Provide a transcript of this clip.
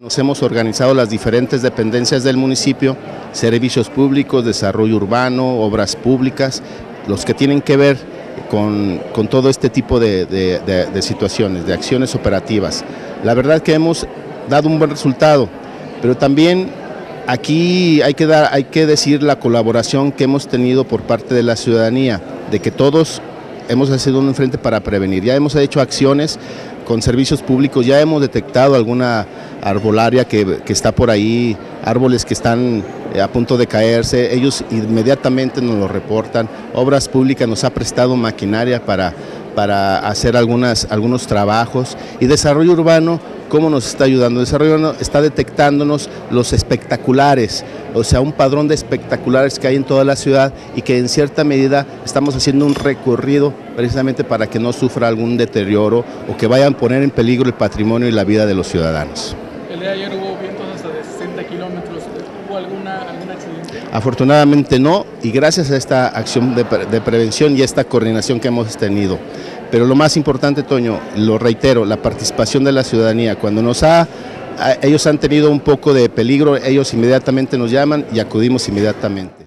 Nos hemos organizado las diferentes dependencias del municipio, servicios públicos, desarrollo urbano, obras públicas, los que tienen que ver con todo este tipo de situaciones, de acciones operativas. La verdad que hemos dado un buen resultado, pero también aquí hay que decir la colaboración que hemos tenido por parte de la ciudadanía, de que todos hemos sido un frente para prevenir. Ya hemos hecho acciones con servicios públicos, ya hemos detectado alguna arbolaria que está por ahí, árboles que están a punto de caerse, ellos inmediatamente nos lo reportan. Obras Públicas nos ha prestado maquinaria para hacer algunos trabajos, y Desarrollo Urbano, ¿cómo nos está ayudando? Desarrollo Urbano está detectándonos los espectaculares, o sea, un padrón de espectaculares que hay en toda la ciudad, y que en cierta medida estamos haciendo un recorrido precisamente para que no sufra algún deterioro o que vayan a poner en peligro el patrimonio y la vida de los ciudadanos. El día de ayer hubo vientos hasta de 60 kilómetros, ¿hubo algún accidente? Afortunadamente no, y gracias a esta acción de prevención y esta coordinación que hemos tenido. Pero lo más importante, Toño, lo reitero, la participación de la ciudadanía. Cuando ellos han tenido un poco de peligro, ellos inmediatamente nos llaman y acudimos inmediatamente.